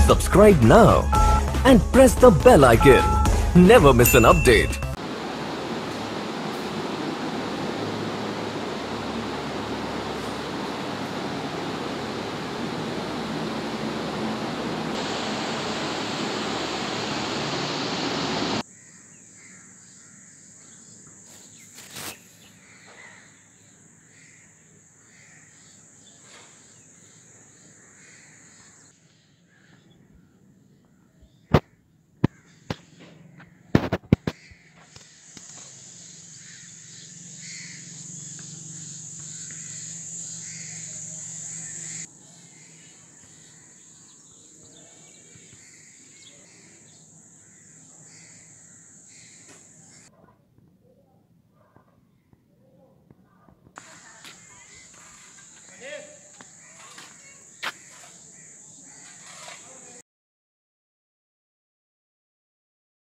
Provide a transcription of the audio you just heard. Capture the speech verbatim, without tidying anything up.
Subscribe now and press the bell icon. Never miss an update.